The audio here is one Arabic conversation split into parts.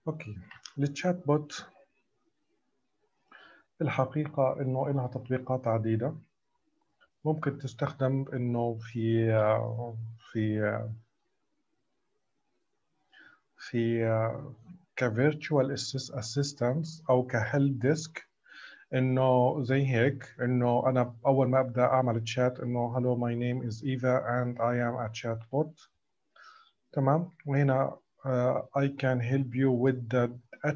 اوكي، التشات بوت الحقيقة انه لها تطبيقات عديدة. ممكن تستخدم انه في في كفيرتشوال اسيستنس او كهيلب ديسك. انه زي هيك، انه انا اول ما ابدا اعمل تشات انه hello my name is Eva and I am a chatbot. تمام. وهنا I can help you with the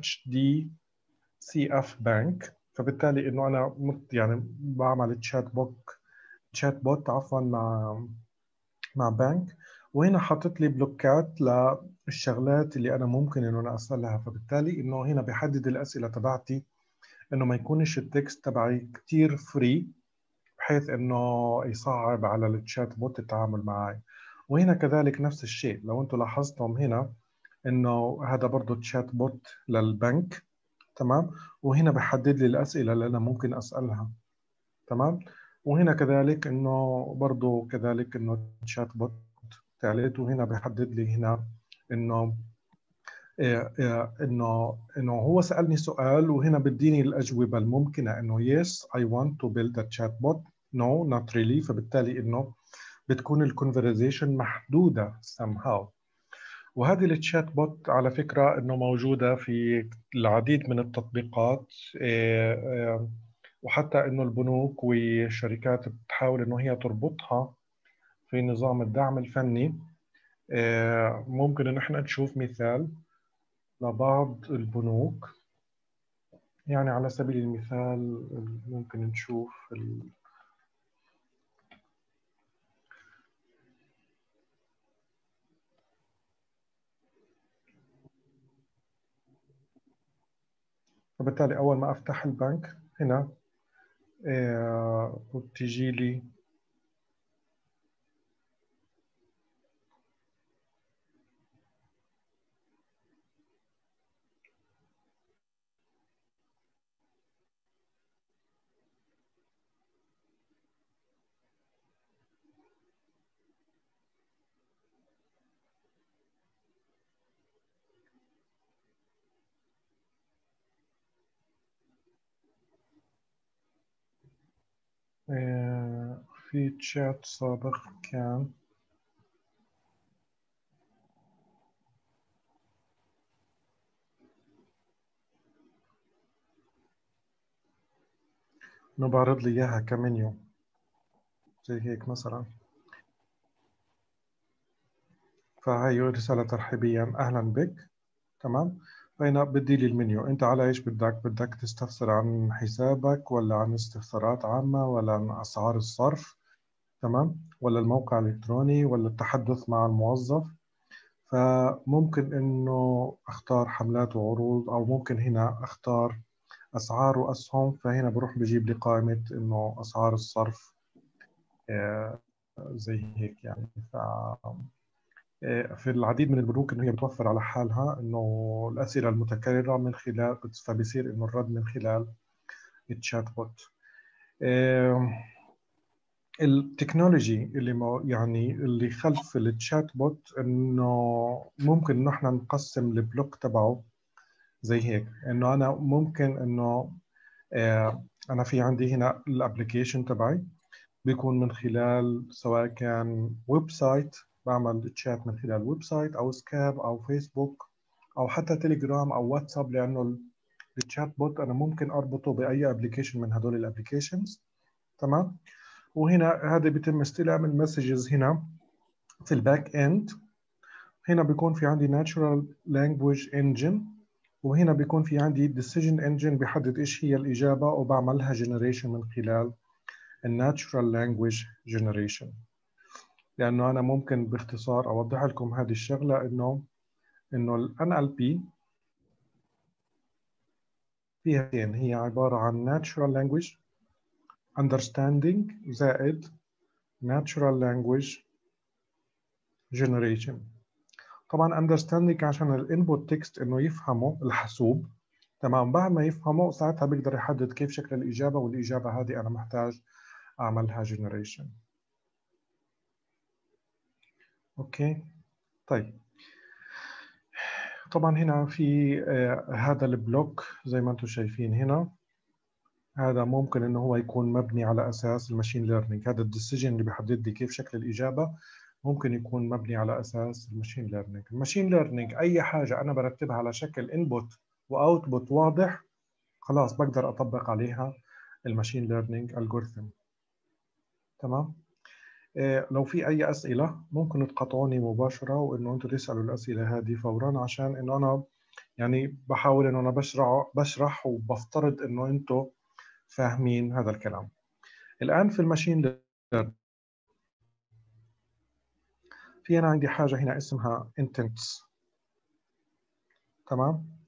HDCF bank. فبالتالي انه انا يعني بعمل تشات بوت عفوا مع بنك. وهنا حاطط لي بلوكات للشغلات اللي انا ممكن انه انا اسالها. فبالتالي انه هنا بيحدد الاسئله تبعتي انه ما يكونش التكست تبعي كتير فري، بحيث انه يصعب على التشات بوت التعامل معي. وهنا كذلك نفس الشيء، لو انتم لاحظتم هنا انه هذا برضه تشات بوت للبنك. تمام. وهنا بحدد لي الاسئله اللي انا ممكن اسالها. تمام. وهنا كذلك انه برضه كذلك انه تشات بوت ثالث، وهنا بحدد لي هنا انه انه هو سالني سؤال، وهنا بديني الاجوبه الممكنه انه yes I want to build a chatbot, no not really. فبالتالي انه بتكون الكونفرزيشن محدوده somehow. وهذه التشات بوت على فكره انه موجوده في العديد من التطبيقات. وحتى انه البنوك والشركات بتحاول انه هي تربطها في نظام الدعم الفني. ممكن ان احنا نشوف مثال لبعض البنوك. يعني على سبيل المثال ممكن نشوف فبالتالي أول ما أفتح البنك هنا بتجي لي في تشات سابق كان إنه بعرض لي إياها كمنيو زي هيك مثلا. فهي رسالة ترحيبية أهلا بك. تمام. فهنا بدي لي المنيو، أنت على إيش بدك تستفسر عن حسابك، ولا عن استفسارات عامة، ولا عن أسعار الصرف؟ تمام. ولا الموقع الإلكتروني، ولا التحدث مع الموظف؟ فممكن إنه أختار حملات وعروض، أو ممكن هنا أختار أسعار وأسهم. فهنا بروح بجيب لي قائمة إنه أسعار الصرف زي هيك يعني. في العديد من البنوك إنه هي بتوفر على حالها إنه الأسئلة المتكررة من خلال، فبصير إنه الرد من خلال التشات بوت. التكنولوجي يعني اللي خلف التشات بوت انه ممكن انه احنا نقسم البلوك تبعه زي هيك. انه انا ممكن انه انا في عندي هنا الابلكيشن تبعي بيكون من خلال سواء كان ويب سايت، بعمل تشات من خلال ويب سايت او سكاب او فيسبوك او حتى تليجرام او واتساب. لانه التشات بوت انا ممكن اربطه باي ابلكيشن من هدول الابلكيشنز. تمام. وهنا هذا بيتم استلام المسجز هنا في الباك اند. هنا بيكون في عندي natural language engine، وهنا بيكون في عندي decision engine بيحدد ايش هي الإجابة وبعملها generation من خلال natural language generation. لأنه أنا ممكن باختصار أوضح لكم هذه الشغلة إنه ال NLP فيها هي عبارة عن natural language understanding زائد natural language generation. طبعا understanding عشان الانبوت تكست انه يفهمه الحاسوب. تمام. بعد ما يفهمه ساعتها بيقدر يحدد كيف شكل الإجابة، والإجابة هذه أنا محتاج أعملها generation. أوكي. طيب طبعا هنا في هذا البلوك زي ما انتم شايفين هنا، هذا ممكن انه هو يكون مبني على اساس الماشين ليرنينج. هذا الديسيجن اللي بيحدد لي كيف شكل الاجابه ممكن يكون مبني على اساس الماشين ليرنينج. الماشين ليرنينج اي حاجه انا برتبها على شكل انبوت واوتبوت واضح، خلاص بقدر اطبق عليها الماشين ليرنينج الجوريثم. تمام. لو في اي اسئله ممكن تقاطعوني مباشره، وانه انتم تسالوا الاسئله هذه فورا، عشان انه انا يعني بحاول انه انا بشرح وبفترض انه انتم فاهمين هذا الكلام. الآن في الماشين ليرنينج في أنا عندي حاجة هنا اسمها intents. تمام.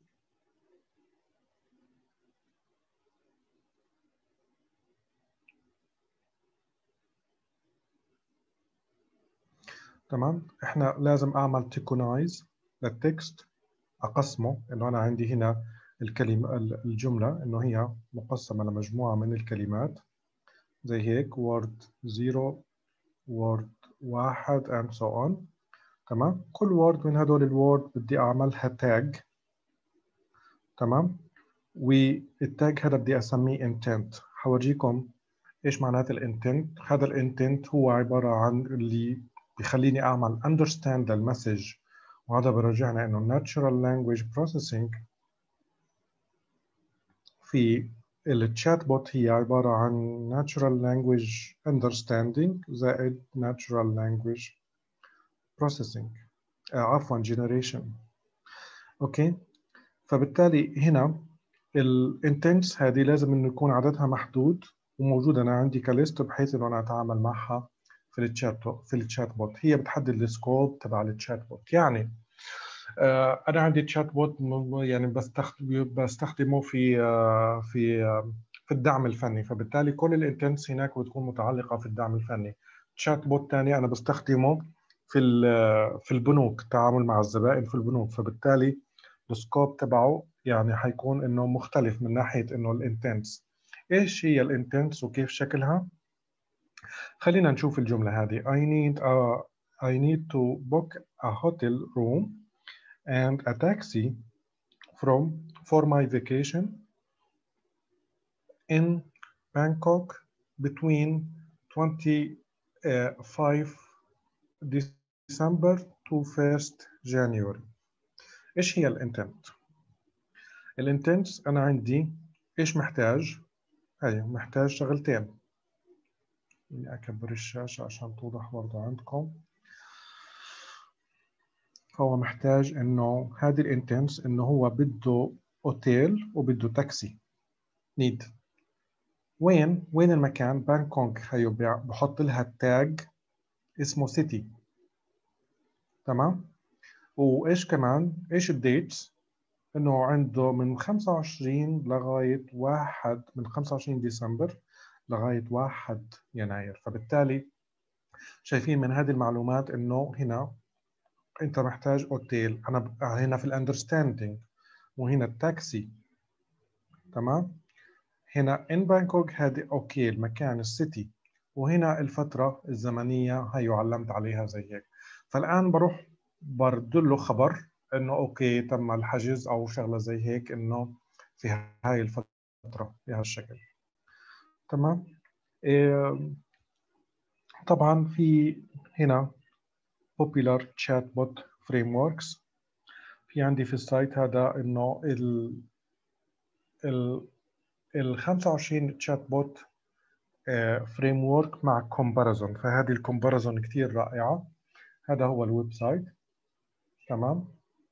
تمام. احنا لازم اعمل تيكونايز للتكست، اقسمه، انه انا عندي هنا الكلمة الجملة انه هي مقسمة لمجموعة من الكلمات زي هيك word 0 word 1 and so on. تمام. كل word من هدول الوورد بدي اعملها تاج. تمام. والتاج هذا بدي اسميه intent. حورجيكم ايش معنات الانتنت. هذا الانتنت هو عباره عن اللي بيخليني اعمل understand للمسج، وهذا برجعنا انه natural language processing في التشات بوت هي عباره عن natural language understanding زائد natural language processing، عفوا generation. اوكي. فبالتالي هنا الانتنتس هذه لازم انه يكون عددها محدود وموجود انا عندي كليست، بحيث انه انا اتعامل معها في التشات بوت. هي بتحدد السكوب تبع التشات بوت. يعني انا عندي تشات بوت يعني بستخدمه في الدعم الفني، فبالتالي كل الانتنتس هناك بتكون متعلقه في الدعم الفني. تشات بوت ثاني انا بستخدمه في البنوك، التعامل مع الزبائن في البنوك، فبالتالي السكوب تبعه يعني حيكون انه مختلف من ناحيه انه الانتنتس. ايش هي الانتنتس وكيف شكلها؟ خلينا نشوف الجمله هذه. I need to book a hotel room and a taxi for my vacation in Bangkok between 25 December to 1st January. ايش هي الانتنت؟ الانتنت انا عندي ايش محتاج؟ هي محتاج شغلتين. بدي اكبر الشاشة عشان توضح برضه عندكم. هو محتاج انه هذه الانتنس انه هو بده اوتيل وبده تاكسي. نيد. وين المكان؟ بانكوك. هيو بحط لها التاج اسمه سيتي. تمام. وايش كمان؟ ايش الديتس؟ انه عنده من 25 لغايه 1 من 25 ديسمبر لغايه 1 يناير. فبالتالي شايفين من هذه المعلومات انه هنا انت محتاج اوتيل، انا هنا في الاندرستاندينج، وهنا التاكسي. تمام. هنا ان بانكوك هذه اوكي المكان السيتي، وهنا الفتره الزمنيه هي علمت عليها زي هيك. فالان بروح بردله خبر انه اوكي تم الحجز او شغله زي هيك، انه في هاي الفتره بهالشكل. تمام. إيه طبعا في هنا popular chatbot frameworks. في عندي في السايت هذا انه ال 25 تشات بوت فريم ورك مع كومباريزون، فهذه الكومباريزون كثير رائعه. هذا هو الويب سايت. تمام.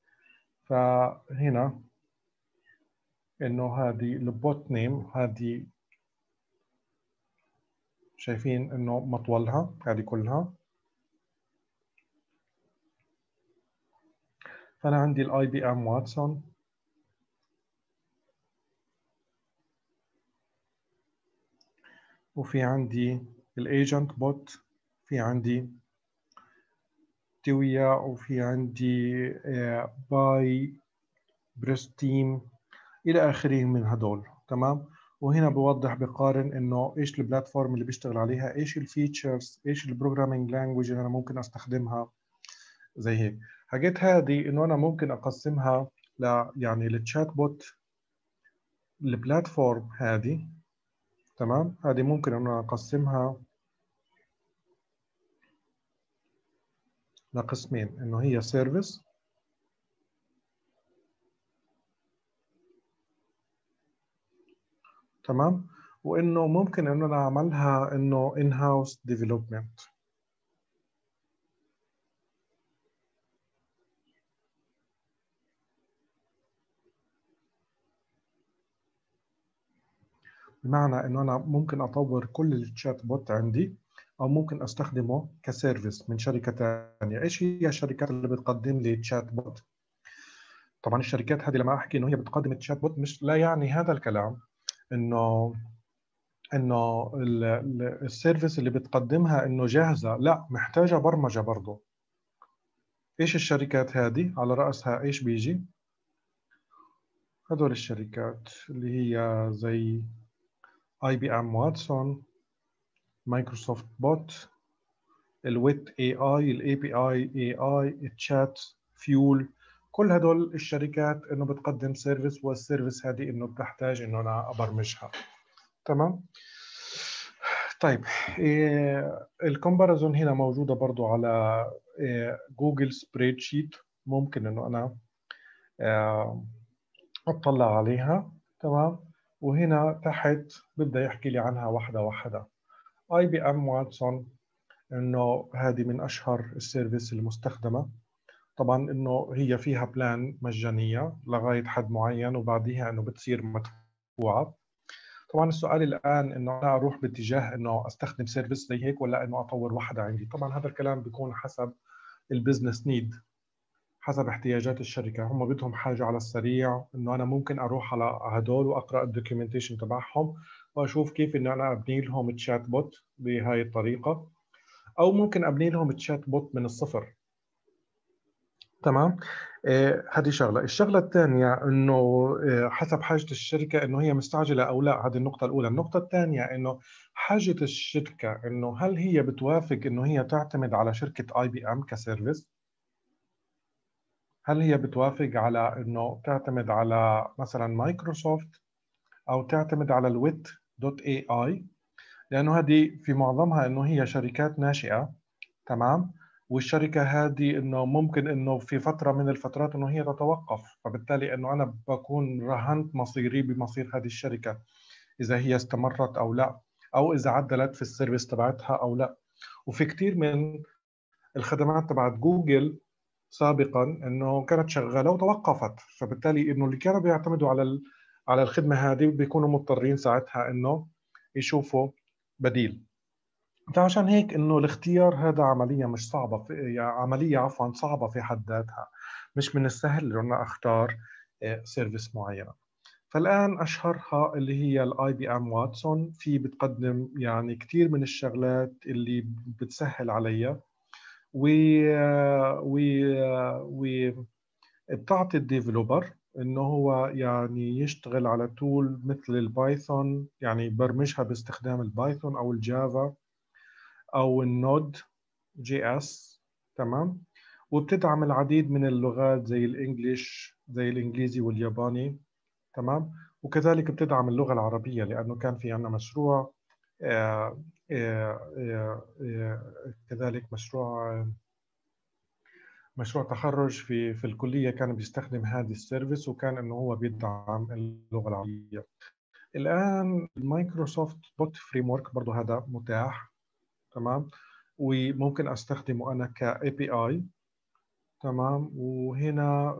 فهنا انه هذه البوت نيم، هذه شايفين انه مطولها هذه كلها. فانا عندي الاي بي ام واتسون، وفي عندي الايجنت بوت، في عندي تويا، وفي عندي باي بريستيم الى اخره من هدول. تمام. وهنا بوضح بقارن انه ايش البلاتفورم اللي بيشتغل عليها، ايش الفيتشرز، ايش البروجرامينج لانجويج اللي انا ممكن استخدمها زي هيك. حاجات هذه انه انا ممكن اقسمها يعني التشات بوت، البلاتفورم هذه، تمام، هذه ممكن انه اقسمها لقسمين، انه هي سيرفيس، تمام، وانه ممكن انه انا اعملها انه ان هاوس ديفلوبمنت. بمعنى انه انا ممكن اطور كل الشات بوت عندي، او ممكن استخدمه كسيرفيس من شركه ثانيه. ايش هي الشركات اللي بتقدم لي تشات بوت؟ طبعا الشركات هذه لما احكي انه هي بتقدم التشات بوت، مش لا يعني هذا الكلام انه السيرفيس اللي بتقدمها انه جاهزه، لا، محتاجه برمجه برضه. ايش الشركات هذه؟ على راسها ايش بيجي؟ هدول الشركات اللي هي زي اي بي ام واتسون، مايكروسوفت بوت، الويت اي اي، الاي بي اي التشات فيول. كل هدول الشركات انه بتقدم سيرفيس، والسيرفيس هذه انه بتحتاج انه انا ابرمجها. تمام. طيب، الكومباريزون هنا موجوده برضو على جوجل سبريد شيت، ممكن انه انا آه، اطلع عليها. تمام. وهنا تحت بدأ يحكي لي عنها واحده واحده. اي بي ام واتسون، انه هذه من اشهر السيرفيس المستخدمه. طبعا انه هي فيها بلان مجانيه لغايه حد معين، وبعديها انه بتصير مدفوعه. طبعا السؤال الان انه انا اروح باتجاه انه استخدم سيرفيس زي هيك، ولا انه اطور واحده عندي. طبعا هذا الكلام بيكون حسب البزنس نيد، حسب احتياجات الشركه. هم بدهم حاجه على السريع، انه انا ممكن اروح على هدول واقرا الدوكيومنتيشن تبعهم، واشوف كيف انه انا ابني لهم تشات بوت بهاي الطريقه، او ممكن ابني لهم تشات بوت من الصفر. تمام. هذه شغله. الشغله الثانيه انه حسب حاجه الشركه، انه هي مستعجله او لا. هذه النقطه الاولى. النقطه الثانيه انه حاجه الشركه، انه هل هي بتوافق انه هي تعتمد على شركه اي بي ام كسيرفيس؟ هل هي بتوافق على انه تعتمد على مثلا مايكروسوفت، او تعتمد على الويت دوت اي اي؟ لانه هذه في معظمها انه هي شركات ناشئه. تمام. والشركة هذه انه ممكن انه في فترة من الفترات انه هي تتوقف، فبالتالي انه انا بكون رهنت مصيري بمصير هذه الشركة، اذا هي استمرت او لا، او اذا عدلت في السيرفيس تبعتها او لا. وفي كثير من الخدمات تبعت جوجل سابقا انه كانت شغالة وتوقفت، فبالتالي انه اللي كانوا بيعتمدوا على على الخدمة هذه بيكونوا مضطرين ساعتها انه يشوفوا بديل. فعشان هيك انه الاختيار هذا عمليه مش صعبه يعني عمليه عفوا صعبه في حد ذاتها. مش من السهل انه أنا اختار سيرفيس معينه. فالان اشهرها اللي هي الاي بي ام واتسون. في بتقدم يعني كثير من الشغلات اللي بتسهل عليها، و و و بتعطي الديفلوبر انه هو يعني يشتغل على تول مثل البايثون، يعني يبرمجها باستخدام البايثون او الجافا او النود جي اس. تمام. وبتدعم العديد من اللغات زي الانجليش، زي الانجليزي والياباني. تمام. وكذلك بتدعم اللغة العربية، لأنه كان في عندنا مشروع كذلك مشروع تخرج في الكلية كان بيستخدم هذه السيرفيس، وكان انه هو بيدعم اللغة العربية. الآن المايكروسوفت بوت فريم ورك برضه هذا متاح. تمام. وممكن استخدمه انا كاي بي اي. تمام. وهنا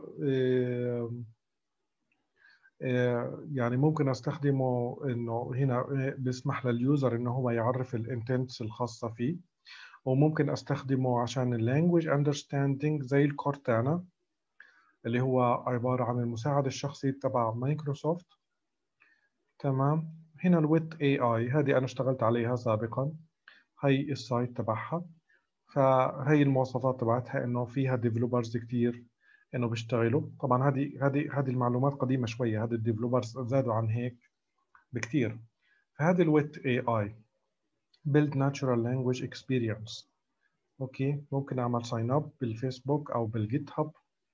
يعني ممكن استخدمه انه هنا بيسمح لليوزر انه هو يعرف الانتنتس الخاصه فيه. وممكن استخدمه عشان اللانجوج اندرستاندينج زي الكورتانا، اللي هو عباره عن المساعد الشخصي تبع مايكروسوفت. تمام. هنا الويت اي اي هذه انا اشتغلت عليها سابقا، هي السايت تبعها. فهي المواصفات تبعتها انه فيها ديفلوبرز كتير انه بيشتغلوا. طبعا هذه المعلومات قديمه شويه، هذه الديفلوبرز زادوا عن هيك بكتير. فهذه الويت اي اي build natural language experience، اوكي، ممكن اعمل ساين اب بالفيسبوك او بالجيت هاب.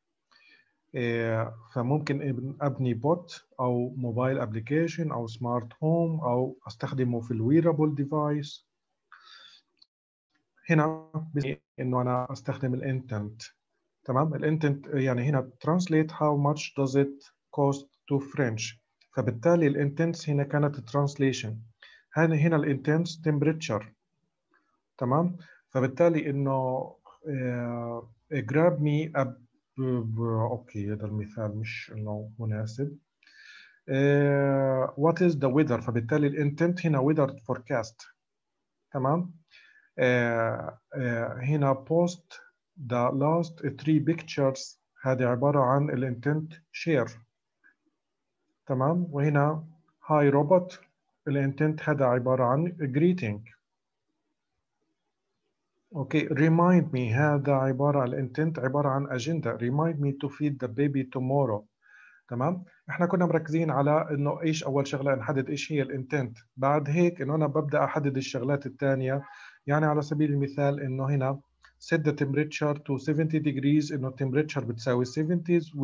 فممكن ابني بوت او موبايل ابلكيشن او سمارت هوم او استخدمه في الويرابل ديفايس. هنا انه انا استخدم الانتنت. تمام، الانتنت يعني هنا translate how much does it cost to French. فبالتالي الانتنس هنا كانت translation. هنا الانتنس temperature. تمام، فبالتالي انه grab me a اوكي هذا المثال مش انه مناسب. what is the weather، فبالتالي الانتنت هنا weather forecast. تمام. هنا post the last three pictures، هذه عبارة عن الانتنت share. تمام، وهنا hi robot الانتنت هذا عبارة عن greeting. اوكي remind me هذا عبارة عن الانتنت عبارة عن أجندة. remind me to feed the baby tomorrow. تمام، احنا كنا مركزين على انه ايش اول شغله نحدد ايش هي الانتنت، بعد هيك انه انا ببدا احدد الشغلات الثانيه. يعني على سبيل المثال انه هنا set the temperature to 70 degrees، انه التمبريتشر بتساوي 70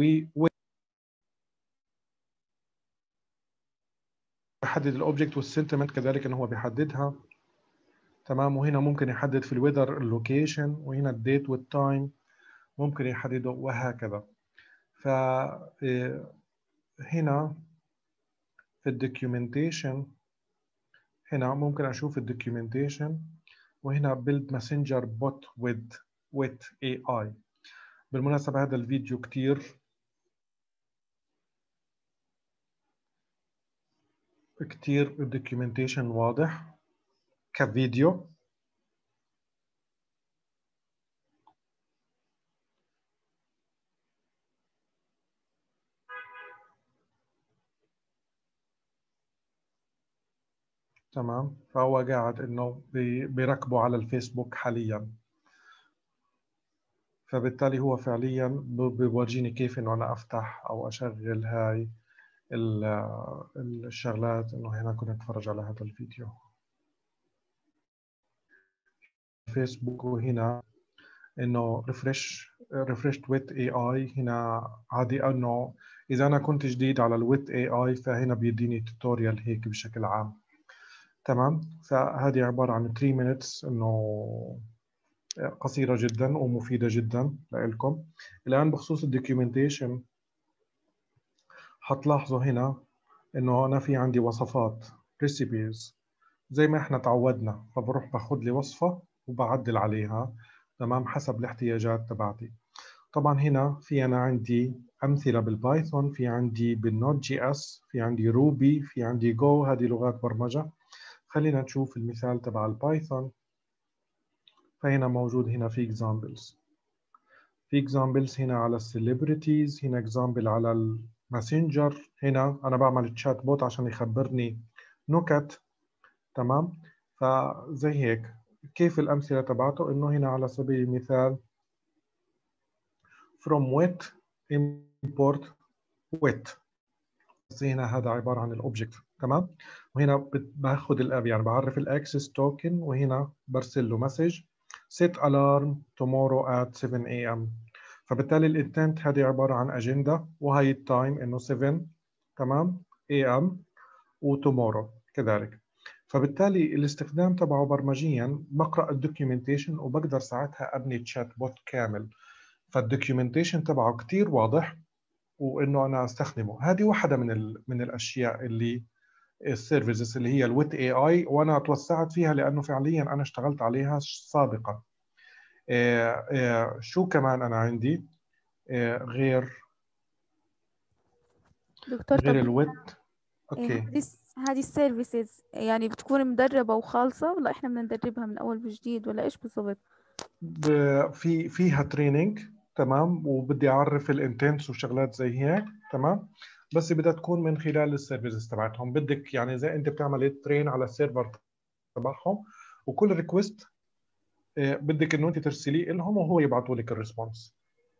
ويحدد الاوبجكت والسنتمنت كذلك انه هو بيحددها. تمام، وهنا ممكن يحدد في الويذر اللوكيشن، وهنا الديت والتايم ممكن يحدده وهكذا. ف هنا في الدوكيومنتيشن هنا ممكن اشوف الدوكيومنتيشن، وهنا build messenger bot with AI. بالمناسبة هذا الفيديو كتير الدوكيومنتيشن واضح كفيديو. تمام، فهو قاعد انه بيركبه على الفيسبوك حاليا، فبالتالي هو فعليا بيورجيني كيف انه انا افتح او اشغل هاي الشغلات. انه هنا كنت اتفرج على هذا الفيديو فيسبوك، وهنا انه ريفرشت ويت اي اي. هنا عادي انه اذا انا كنت جديد على الويت اي اي فهنا بيديني توتوريال هيك بشكل عام. تمام، فهذه عبارة عن 3 minutes، انه قصيرة جدا ومفيدة جدا لكم. الآن بخصوص الدوكيومنتيشن حتلاحظوا هنا انه انا في عندي وصفات recipes زي ما احنا تعودنا، فبروح باخذ لي وصفة وبعدل عليها تمام حسب الاحتياجات تبعتي. طبعا هنا في أنا عندي أمثلة بالبايثون، في عندي بالنوت جي اس، في عندي روبي، في عندي جو، هذه لغات برمجة. خلينا نشوف المثال تبع البايثون. فهنا موجود هنا في examples. في examples هنا على السليبرتيز، هنا example على الماسنجر. هنا أنا بعمل تشات بوت عشان يخبرني نكت. تمام، فزي هيك كيف الأمثلة تبعته. إنه هنا على سبيل المثال from wet import wet، بس هنا هذا عبارة عن الأوبجكت. تمام، وهنا باخذ الاب يعني بعرف الاكسس توكن، وهنا برسل له مسج set alarm tomorrow at 7 am. فبالتالي الانتنت هذه عبارة عن أجندة، وهي التايم إنه 7 تمام am وتومورو كذلك. فبالتالي الاستخدام تبعه برمجيا بقرأ الدوكيومنتيشن وبقدر ساعتها أبني تشات بوت كامل. فالدوكيومنتيشن تبعه كتير واضح، وانه انا استخدمه. هذه واحده من الاشياء اللي السيرفيسز اللي هي الويت اي اي، وانا توسعت فيها لانه فعليا انا اشتغلت عليها سابقا. شو كمان انا عندي غير دكتور، طب الويت. إيه اوكي، هذه السيرفيسز يعني بتكون مدربة وخالصة، ولا احنا بدنا ندربها من اول وجديد، ولا ايش بالضبط؟ فيها تريننج. تمام، وبدي اعرف الانتنتس وشغلات زي هيك. تمام، بس بدها تكون من خلال السيرفيسز تبعتهم. بدك يعني زي انت بتعمل ترين على السيرفر تبعهم، وكل ريكوست بدك انه انت ترسليه لهم وهو يبعثوا لك الريسبونس.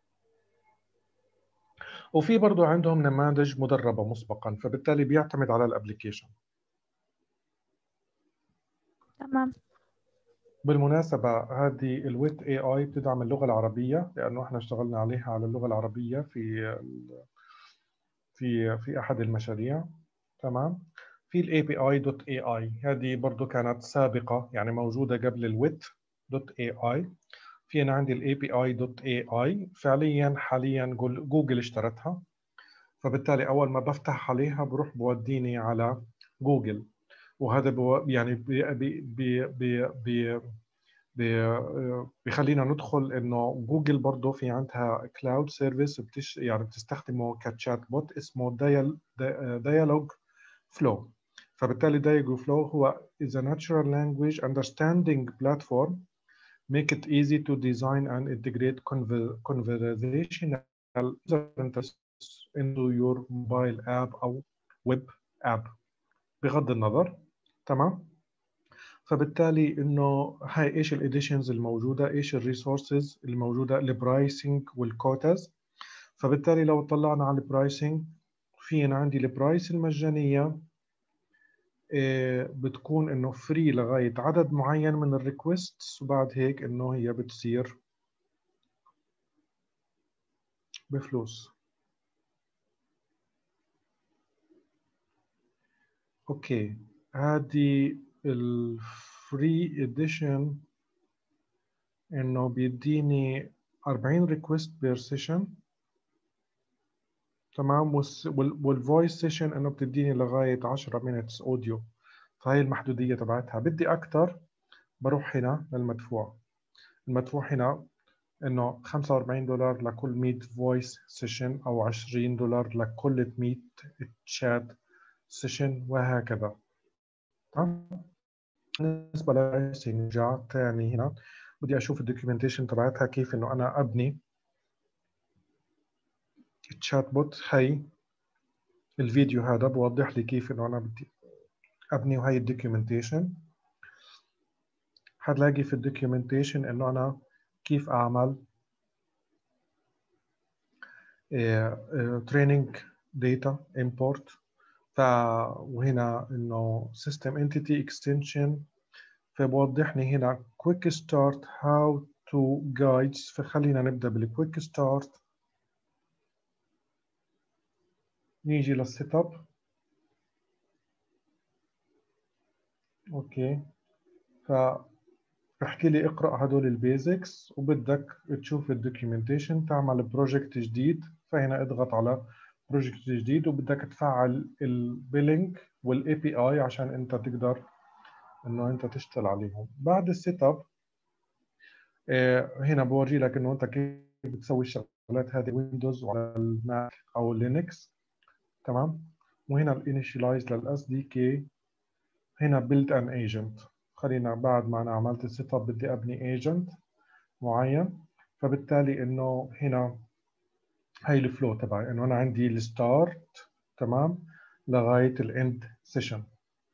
وفي برضه عندهم نماذج مدربه مسبقا، فبالتالي بيعتمد على الابلكيشن. تمام. بالمناسبة هذه الويت اي اي بتدعم اللغة العربية، لأنه احنا اشتغلنا عليها على اللغة العربية في أحد المشاريع. تمام. في الاي بي اي دوت اي اي، هذه برضو كانت سابقة، يعني موجودة قبل الويت دوت اي اي. في أنا عندي الاي بي اي دوت اي اي، فعليا حاليا جوجل اشترتها، فبالتالي أول ما بفتح عليها بروح بوديني على جوجل. وهذا يعني بيخلينا ندخل انه جوجل برضه في عندها كلاود سيرفيس يعني بتستخدمه كتشات بوت اسمه ديالوج فلو. فبالتالي ديالوج فلو هو is a natural language understanding platform make it easy to design and integrate conversational interface into your mobile app او web app بغض النظر. تمام. فبالتالي انه هاي ايش الاديشنز الموجوده، ايش الريسورسز الموجوده، البرايسنج والكوتاز. فبالتالي لو طلعنا على البرايسنج، في أنا عندي البرايس المجانيه بتكون انه فري لغايه عدد معين من الريكوستس، وبعد هيك انه هي بتصير بفلوس. اوكي، هذه الفري اديشن انه بيديني 40 ريكوست بير سيشن. تمام. والفويس سيشن انه بتديني لغايه 10 مينتس اوديو. فهي المحدوديه تبعتها. بدي اكثر بروح هنا للمدفوع. المدفوع هنا انه $45 لكل 100 فويس سيشن، او $20 لكل 100 تشات سيشن، وهكذا. تمام. بالنسبه للبرايسنج نرجع ثاني هنا، بدي اشوف الدوكيومنتيشن تبعتها كيف انه انا ابني التشات بوت. هي الفيديو هذا بوضح لي كيف انه انا بدي ابني، وهي الدوكيومنتيشن. هتلاقي في الدوكيومنتيشن انه انا كيف اعمل training data import. وهنا انه system entity extension، فبوضحني هنا quick start how to guides. فخلينا نبدأ بالquick start. نيجي للسيت اب. اوكي، بحكي لي اقرأ هدول البيزكس، وبدك تشوف الدوكيومنتيشن تعمل بروجكت جديد. فهنا اضغط على بروجكت جديد، وبدك تفعل البيلينج والاي بي اي عشان انت تقدر انه انت تشتغل عليهم. بعد السيت اب هنا بورجي لك انه انت كيف بتسوي الشغلات هذه ويندوز وعلى الماك او لينكس. تمام. وهنا الانيشيلايز للاس دي كي. هنا بيلد ان ايجنت. خلينا بعد ما انا عملت السيت اب بدي ابني ايجنت معين. فبالتالي انه هنا هاي الفلو تبعي، انه انا عندي الستارت تمام لغايه الاند سيشن.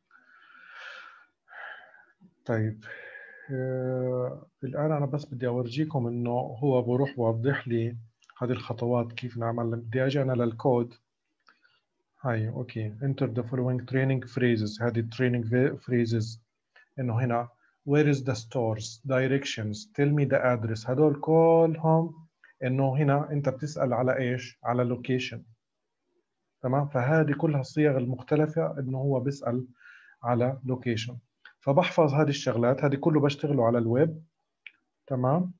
طيب الان انا بس بدي اورجيكم انه هو بروح بوضح لي هذه الخطوات كيف نعمل. بدي اجي انا للكود. هاي اوكي، enter the following training phrases. هذه training phrases انه هنا where is the stores directions tell me the address. هدول كلهم انه هنا انت بتسأل على ايش؟ على لوكيشن. تمام. فهذه كلها الصيغ المختلفة انه هو بيسأل على لوكيشن. فبحفظ هذه الشغلات، هذه كله بشتغله على الويب. تمام.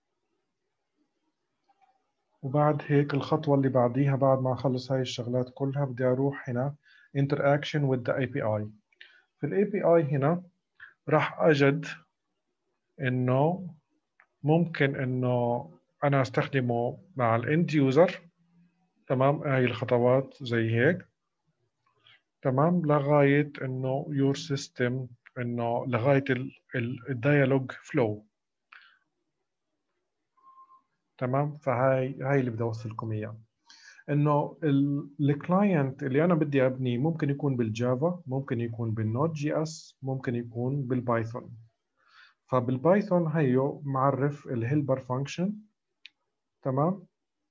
وبعد هيك الخطوة اللي بعديها، بعد ما اخلص هاي الشغلات كلها، بدي اروح هنا interaction with the API. في ال API هنا راح اجد انه ممكن انه انا استخدمه مع الاند يوزر. تمام. هاي الخطوات زي هيك. تمام. لغاية انه your system، انه لغاية الديالوج فلو. تمام. فهاي اللي بدي اوصلكم اياه، انه الكلاينت اللي انا بدي ابنيه ممكن يكون بالجافا، ممكن يكون بالنوت جي اس، ممكن يكون بالبايثون. فبالبايثون هيو معرف الهيلبر فانكشن. تمام.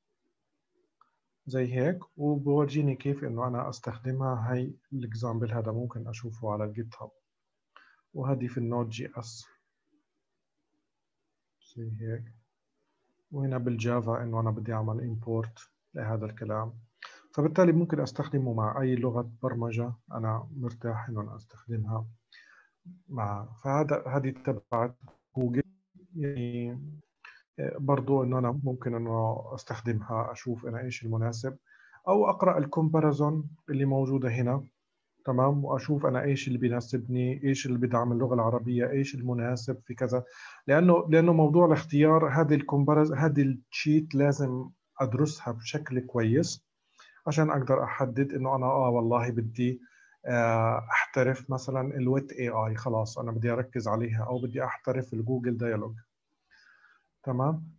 زي هيك، وبورجيني كيف انه انا استخدمها. هاي الاكزامبل هذا ممكن اشوفه على الجيت هاب، وهذه في النوت جي اس. زي هيك. وهنا بالجافا إنه أنا بدي أعمل إمبورت لهذا الكلام، فبالتالي ممكن أستخدمه مع أي لغة برمجة أنا مرتاح إنه أنا أستخدمها مع. هذه تبعت جوجل يعني. برضو إنه أنا ممكن إنه أستخدمها أشوف أنا إيش المناسب، أو أقرأ الكومباريزون اللي موجودة هنا، تمام، وأشوف أنا إيش اللي بيناسبني، إيش اللي بدعم اللغة العربية، إيش المناسب في كذا. لأنه موضوع الاختيار هذه الكومباريزون هذه الشيت لازم أدرسها بشكل كويس عشان أقدر أحدد إنه أنا والله بدي أحترف مثلا الويت اي اي، خلاص أنا بدي أركز عليها، أو بدي أحترف الجوجل ديالوج. تمام.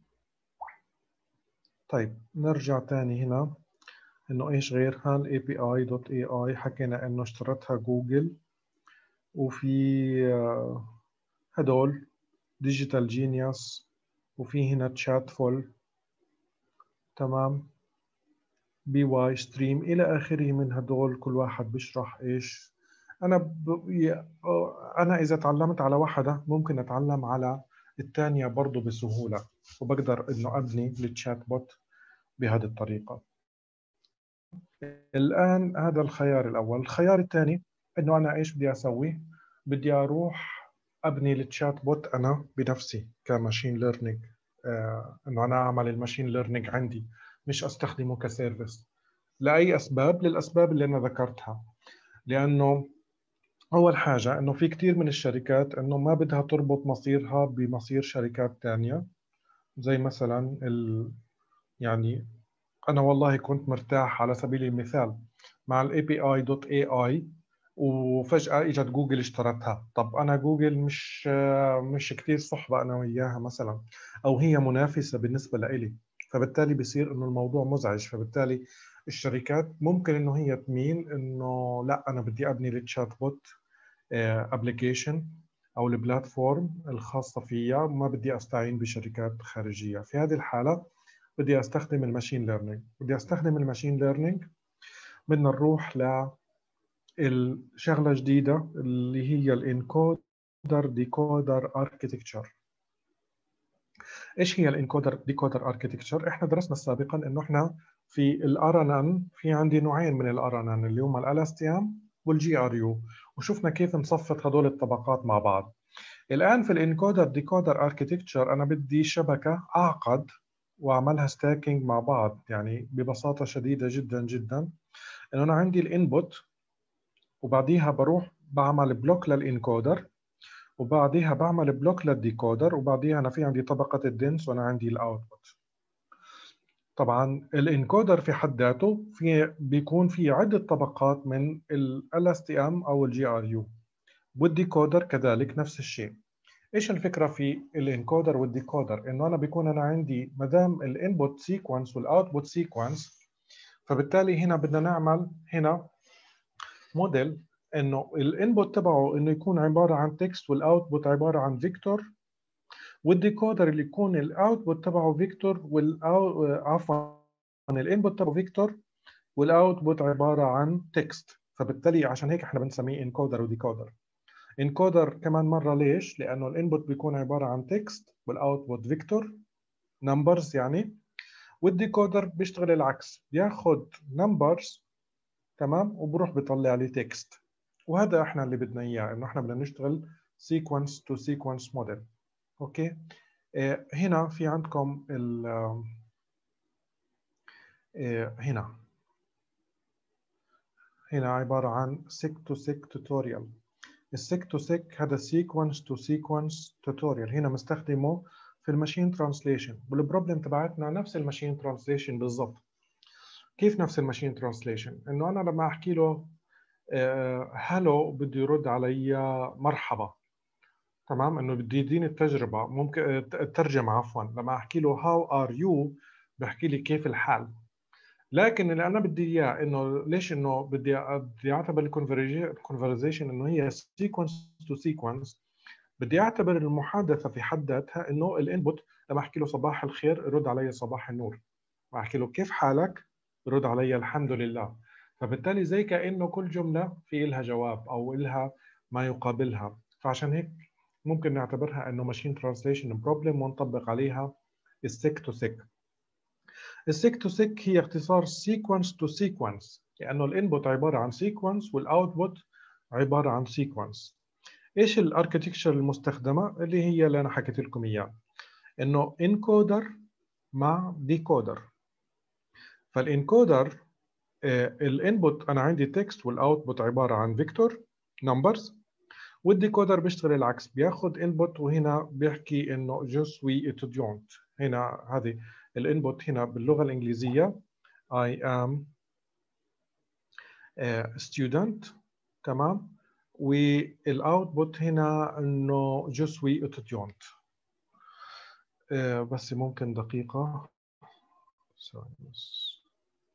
طيب نرجع تاني هنا، إنه إيش غيرها ال API.ai حكينا إنه اشترتها جوجل، وفي هدول ديجيتال جينيوس، وفي هنا تشاتفول، تمام، بي واي ستريم إلى آخره من هدول. كل واحد بيشرح إيش. أنا إذا تعلمت على واحدة ممكن أتعلم على الثانية برضو بسهولة، وبقدر إنه أبني التشات بوت بهذه الطريقة. الآن هذا الخيار الأول. الخيار الثاني إنه أنا إيش بدي أسوي؟ بدي أروح أبني التشات بوت أنا بنفسي كماشين ليرنينج، إنه أنا أعمل الماشين ليرنينج عندي، مش أستخدمه كسيرفيس. لأي أسباب؟ للأسباب اللي أنا ذكرتها. لأنه أول حاجة إنه في كتير من الشركات إنه ما بدها تربط مصيرها بمصير شركات تانية، زي مثلا يعني أنا والله كنت مرتاح على سبيل المثال مع ال API.ai، وفجأة إجت جوجل اشترتها. طب أنا جوجل مش كتير صحبة أنا وياها مثلا، أو هي منافسة بالنسبة لإلي، فبالتالي بصير إنه الموضوع مزعج. فبالتالي الشركات ممكن إنه هي تميل إنه لا، أنا بدي أبني التشات بوت ابلكيشن أو البلاتفورم الخاصة فيها، ما بدي أستعين بشركات خارجية. في هذه الحالة بدي استخدم الماشين ليرنينج. بدنا نروح لشغله جديده اللي هي الانكودر ديكودر اركيتكتشر. ايش هي الانكودر ديكودر اركيتكتشر؟ احنا درسنا سابقا انه احنا في الار ان ان في عندي نوعين من الار ان ان اللي هم الالاستيام والجي ار يو، وشفنا كيف نصفط هدول الطبقات مع بعض. الان في الانكودر ديكودر اركيتكتشر انا بدي شبكه اعقد واعملها ستاكينج مع بعض. يعني ببساطه شديده جدا جدا، انه انا عندي الانبوت، وبعديها بروح بعمل بلوك للانكودر، وبعديها بعمل بلوك للديكودر، وبعديها انا في عندي طبقه الدنس وانا عندي الاوتبوت. طبعا الانكودر في حد ذاته بيكون في عده طبقات من ال STM او الجي ار يو، والديكودر كذلك نفس الشيء. ايش الفكره في الانكودر والديكودر؟ انه انا بيكون انا عندي ما دام الانبوت سيكونس والاوتبوت سيكونس، فبالتالي هنا بدنا نعمل هنا موديل انه الانبوت تبعه انه يكون عباره عن تكست، والاوتبوت عباره عن فيكتور، والديكودر اللي يكون الاوتبوت تبعه فيكتور عفوا الانبوت تبعه فيكتور والاوتبوت عباره عن تكست. فبالتالي عشان هيك احنا بنسميه انكودر وديكودر. انكودر كمان مره ليش؟ لانه الانبوت بيكون عباره عن تكست والاوتبوت فيكتور نمبرز يعني، والديكودر بيشتغل العكس، بياخذ نمبرز تمام وبروح بيطلع لي تكست. وهذا احنا اللي بدنا اياه، انه احنا بدنا نشتغل سيكونس تو سيكونس موديل. اوكي. هنا في عندكم هنا عباره عن سيك تو سيك توتوريال. السيك تو سيك هذا سيكونس تو سيكونس توتوريال، هنا مستخدمه في الماشين ترانسليشن. والبروبلم تبعتنا نفس الماشين ترانسليشن بالضبط. كيف نفس الماشين ترانسليشن؟ انه انا لما احكي له هلو بده يرد علي مرحبا، تمام، انه بده يديني التجربه. ممكن الترجمه عفوا، لما احكي له هاو ار يو بحكي لي كيف الحال. لكن اللي انا بدي اياه انه ليش انه بدي اعتبر الكونفرزيشن انه هي سيكونس تو سيكونس، بدي اعتبر المحادثه في حد ذاتها انه الانبوت لما احكي له صباح الخير يرد علي صباح النور، واحكي له كيف حالك يرد علي الحمد لله. فبالتالي زي كانه كل جمله في لها جواب او لها ما يقابلها. فعشان هيك ممكن نعتبرها انه ماشين ترانسليشن بروبلم ونطبق عليها السيك تو سيك. السيك تو سيك هي اختصار سيكونس تو سيكونس، لانه الانبوت عباره عن سيكونس والاوتبوت عباره عن سيكونس. ايش الاركتكتشر المستخدمه؟ اللي انا حكيت لكم اياه، انه انكودر مع ديكودر. فالانكودر الانبوت انا عندي تكست والاوتبوت عباره عن فيكتور نمبرز، والديكودر بيشتغل العكس، بياخذ انبوت وهنا بيحكي انه جو سوي اتوديونت. هنا هذه الانبوت هنا باللغه الانجليزيه I am a student، تمام، والاوتبوت هنا انه جو سوي اتوديونت. بس ممكن دقيقه بس.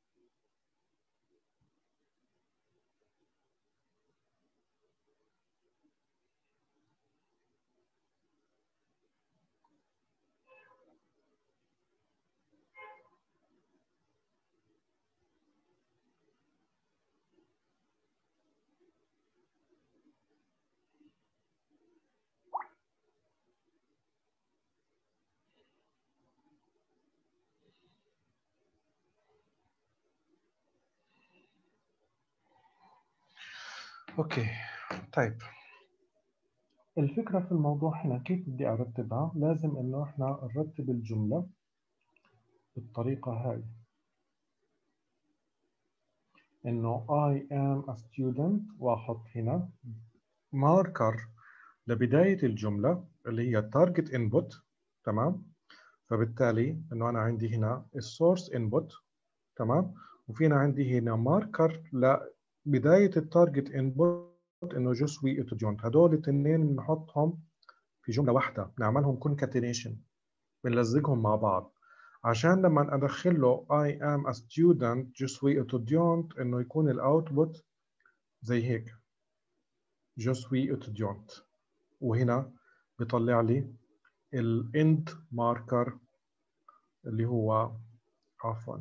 اوكي طيب، الفكرة في الموضوع هنا كيف بدي أرتبها؟ لازم إنه إحنا نرتب الجملة بالطريقة هاي، إنه I am a student وأحط هنا ماركر لبداية الجملة اللي هي target input، تمام؟ فبالتالي إنه أنا عندي هنا السورس input، تمام؟ وفينا عندي هنا ماركر لبداية التارجت input إنه جو سوي اتوديونت. هدول الاثنين بنحطهم في جملة واحدة، نعملهم concatenation، بنلزقهم مع بعض عشان لما ادخل له I am a student جو سوي اتوديونت انه يكون الاوتبوت زي هيك جو سوي اتوديونت، وهنا بيطلع لي الاند ماركر اللي هو عفوا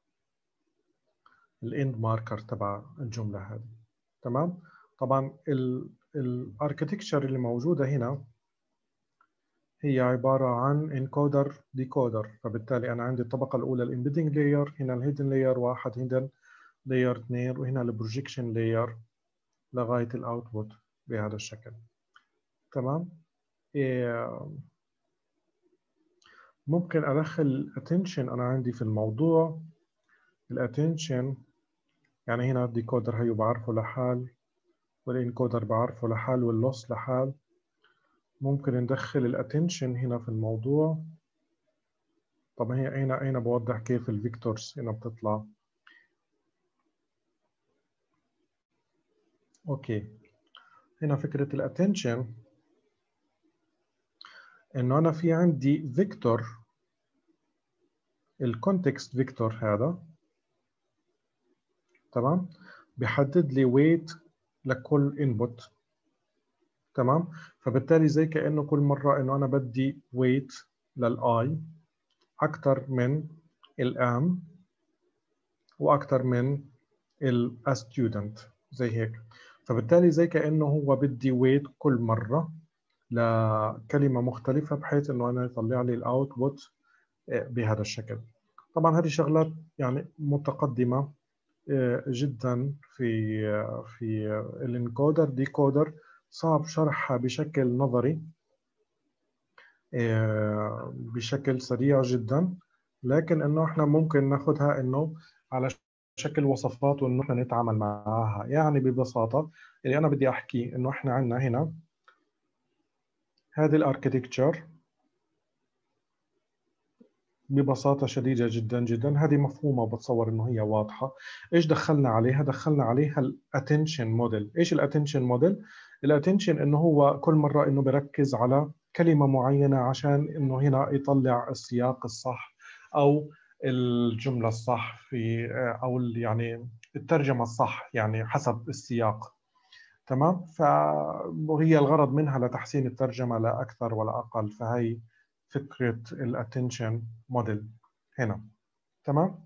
الاند ماركر تبع الجمله هذه، تمام. طبعا الاركتكتشر اللي موجوده هنا هي عبارة عن انكودر ديكودر. فبالتالي أنا عندي الطبقة الأولى الامبيدنج لاير، هنا الهيدن لاير 1، هيدن لاير 2، وهنا البروجيكشن لاير لغاية الاوتبوت بهذا الشكل، تمام. ممكن أدخل الاتنشن أنا عندي في الموضوع. الاتنشن يعني هنا الديكودر هيو بعرفه لحال، والانكودر بعرفه لحال، واللوس لحال. ممكن ندخل الاتنشن هنا في الموضوع. طب هي هنا بوضح كيف الفيكتورز هنا بتطلع. اوكي، هنا فكرة الاتنشن انه انا في عندي فيكتور، الكونتكست فيكتور هذا، تمام، بيحدد لي ويت لكل انبوت، تمام. فبالتالي زي كأنه كل مرة انه انا بدي ويت للاي اكثر من الام واكثر من الستودنت زي هيك. فبالتالي زي كأنه هو بدي ويت كل مرة لكلمة مختلفة بحيث انه انا يطلع لي الاوتبوت بهذا الشكل. طبعا هذه شغلات يعني متقدمة جدا في الانكودر ديكودر، صعب شرحها بشكل نظري بشكل سريع جدا، لكن انه احنا ممكن ناخذها انه على شكل وصفات وانه احنا نتعامل معها. يعني ببساطة اللي انا بدي احكي انه احنا عندنا هنا هذه الاركتكتشر ببساطة شديدة جدا جدا، هذه مفهومة وبتصور انه هي واضحة. ايش دخلنا عليها؟ دخلنا عليها الاتنشن موديل. ايش الاتنشن موديل؟ الاتنشن انه هو كل مرة انه بركز على كلمة معينة عشان انه هنا يطلع السياق الصح او الجملة الصح في او يعني الترجمة الصح يعني حسب السياق، تمام. فهي الغرض منها لتحسين الترجمة لا أكثر ولا أقل. فهي فكرة الاتنشن موديل هنا، تمام.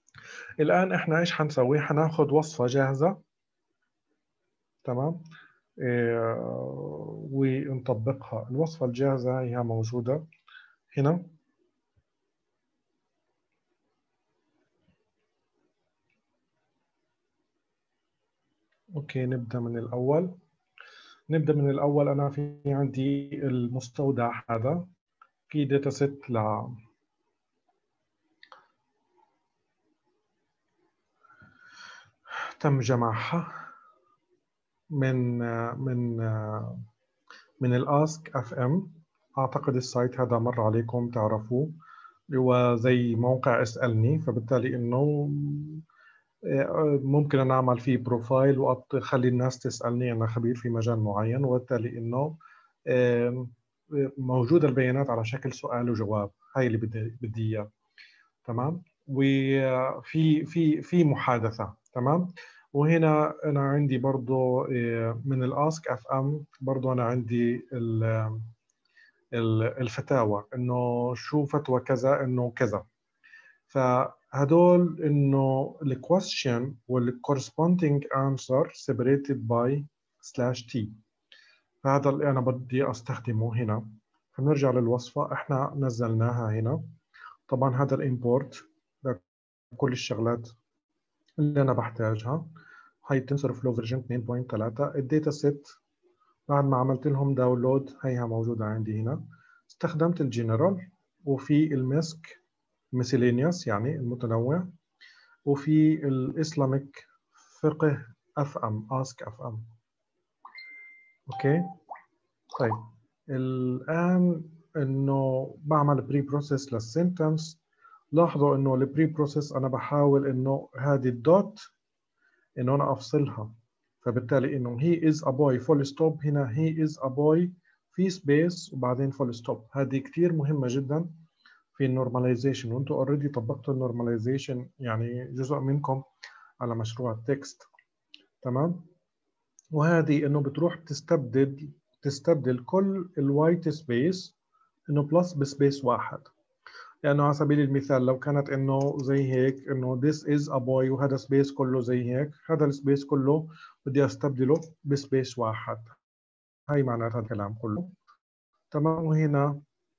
الآن إحنا إيش حنسوي؟ حناخد وصفة جاهزة، تمام، ونطبقها. الوصفة الجاهزة هي موجودة هنا. أوكي، نبدأ من الأول. أنا في عندي المستودع هذا في داتا سيت تم جمعها من الاسك اف ام. اعتقد السايت هذا مر عليكم تعرفوه، هو زي موقع اسألني، فبالتالي انه ممكن أنا أعمل فيه بروفايل وأخلي الناس تسألني، أنا خبير في مجال معين، وبالتالي إنه موجودة البيانات على شكل سؤال وجواب. هاي اللي بدي إياه. تمام. وفي محادثة. تمام. وهنا أنا عندي برضو من الاسك اف ام برضو أنا عندي الفتاوى، إنه شو فتوى كذا، إنه كذا. فهدول انه الquestion والcorresponding answer separated by /t. فهذا اللي انا بدي استخدمه هنا. فنرجع للوصفة، احنا نزلناها هنا. طبعا هذا الامبورت كل الشغلات اللي انا بحتاجها. هاي TensorFlow فيرجن 2.3. الداتا سيت بعد ما عملت لهم داونلود هيها موجودة عندي هنا. استخدمت الجنرال، وفي المسك miscellaneous يعني المتنوع، وفي الإسلامك فقه اف ام اسك اف ام. اوكي. طيب الآن انه بعمل بري بروسيس للسنتنس. لاحظوا انه البري بروسيس انا بحاول انه هذه الدوت انه انا افصلها، فبالتالي انه he is a boy full stop، هنا he is a boy في سبيس وبعدين full stop. هذه كثير مهمة جدا في النورماليزيشن، وانتم اوريدي طبقتوا النورماليزيشن، يعني جزء منكم على مشروع التكست. تمام. وهذه انه بتروح تستبدل كل الوايت سبيس انه بلس بسبيس واحد. لانه على سبيل المثال لو كانت انه زي هيك انه this is a boy وهذا سبيس كله زي هيك، هذا السبيس كله بدي استبدله بسبيس واحد. هاي معناتها الكلام كله. تمام. وهنا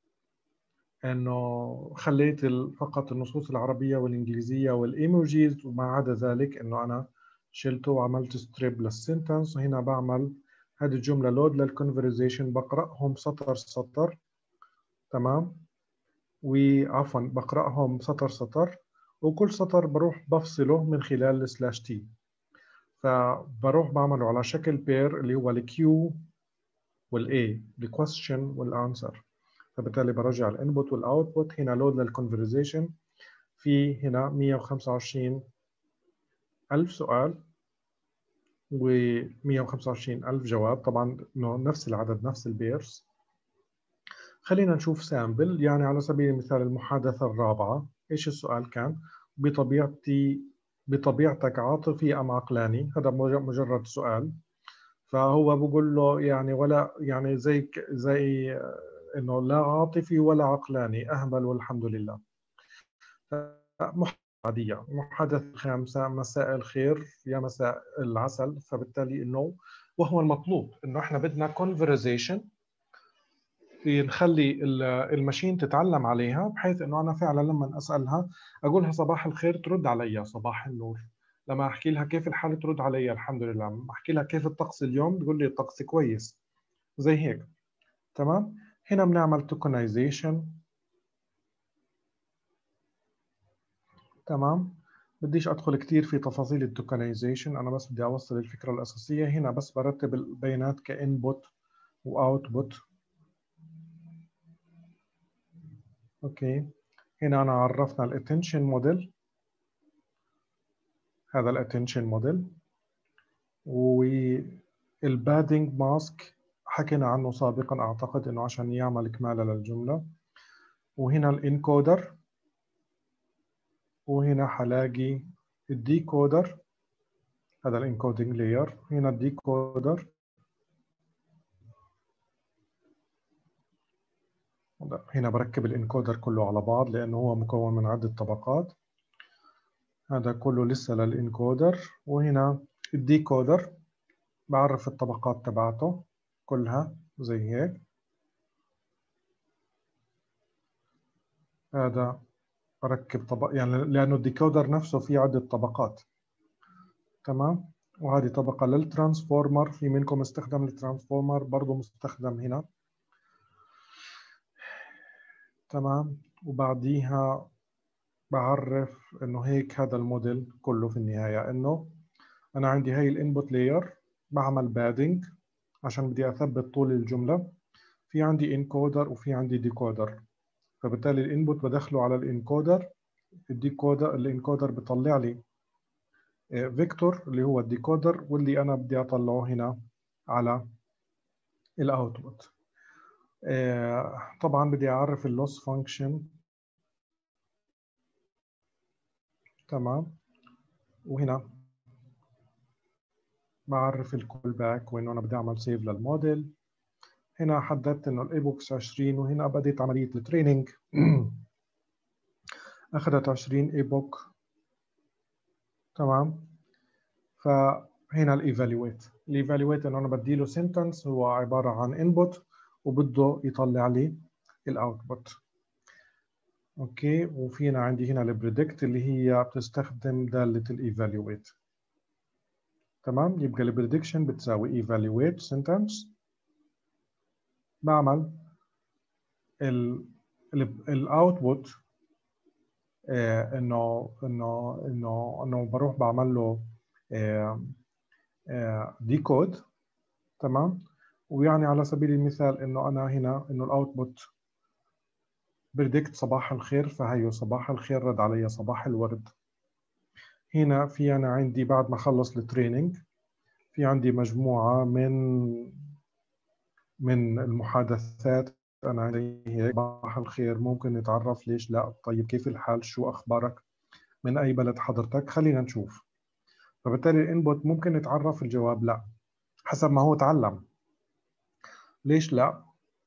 انه خليت فقط النصوص العربيه والانجليزيه والايموجيز، وما عدا ذلك انه انا شلته وعملت ستريب للسنتنس. وهنا بعمل هذه الجمله لود للكونفرزيشن، بقراهم سطر سطر. تمام. وعفوا بقراهم سطر سطر، وكل سطر بروح بفصله من خلال السلاش تي. فبروح بعمله على شكل بير اللي هو الكيو والاي، الكويستشن والانسر. فبالتالي برجع الانبوت والاوتبوت. هنا لود للكونفرزيشن، في هنا 125,000 سؤال و125,000 جواب. طبعا نفس العدد نفس البيرس. خلينا نشوف سامبل. يعني على سبيل المثال المحادثة الرابعة، ايش السؤال كان؟ بطبيعتك عاطفي ام عقلاني؟ هذا مجرد سؤال. فهو بقول له يعني ولا يعني زي انه لا عاطفي ولا عقلاني، اهبل والحمد لله. عادية. محادثة خامسة، مساء الخير يا مساء العسل. فبالتالي انه وهو المطلوب انه احنا بدنا conversation نخلي الماشين تتعلم عليها، بحيث انه انا فعلا لما اسالها اقولها صباح الخير ترد علي صباح النور. لما احكي لها كيف الحال ترد علي الحمد لله. لما احكي لها كيف الطقس اليوم تقول لي الطقس كويس. زي هيك. تمام. هنا بنعمل توكنايزيشن. تمام. بديش ادخل كثير في تفاصيل التوكنايزيشن، انا بس بدي اوصل الفكره الاساسيه. هنا بس برتب البيانات كانبوت واوتبوت. اوكي. هنا انا عرفنا الاتنشن موديل، هذا الاتنشن موديل. والبادنج ماسك حكينا عنه سابقا اعتقد انه عشان يعمل كماله للجمله. وهنا الانكودر، وهنا حلاقي الديكودر، هذا الانكودنج لاير. هنا الديكودر، هنا بركب الانكودر كله على بعض لانه هو مكون من عدة طبقات. هذا كله لسه للانكودر. وهنا الديكودر بعرف الطبقات تبعته كلها زي هيك. هذا بركب طبق يعني لأنه الديكودر نفسه فيه عدة طبقات. تمام. وهذه طبقة للترانسفورمر، في منكم استخدم الترانسفورمر برضه مستخدم هنا. تمام. وبعديها بعرف انه هيك هذا الموديل كله في النهاية، انه انا عندي هاي الانبوت لاير، بعمل بادنج عشان بدي اثبت طول الجملة. في عندي انكودر وفي عندي ديكودر، فبالتالي الانبوت بدخله على الانكودر، الانكودر بيطلع لي فيكتور اللي هو الديكودر، واللي انا بدي اطلعه هنا على الاوتبوت. طبعا بدي اعرف اللوس فانكشن. تمام. وهنا بعرف الكول باك، وانه انا بدي اعمل سيف للموديل. هنا حددت انه الايبوكس 20، وهنا بديت عمليه التريننج. اخذت 20 ايبوك. تمام. فهنا الايفالويت انه انا بدي له سنتنس هو عباره عن انبوت وبده يطلع لي الاوتبوت. اوكي. وفينا عندي هنا البريدكت اللي هي بتستخدم داله الايفالويت. تمام. يبقى البريدكشن بتساوي ايفالويت سنتنس، بعمل الاوتبوت انه بروح بعمل له ديكود. تمام. ويعني على سبيل المثال انه انا هنا انه الاوتبوت بريدكت صباح الخير، فهيو صباح الخير رد علي صباح الورد. هنا في انا عندي بعد ما خلص التريننج في عندي مجموعه من المحادثات. انا عندي هيك صباح الخير، ممكن نتعرف ليش لا، طيب كيف الحال، شو اخبارك، من اي بلد حضرتك، خلينا نشوف. فبالتالي الانبوت ممكن نتعرف، الجواب لا، حسب ما هو تعلم. ليش لا؟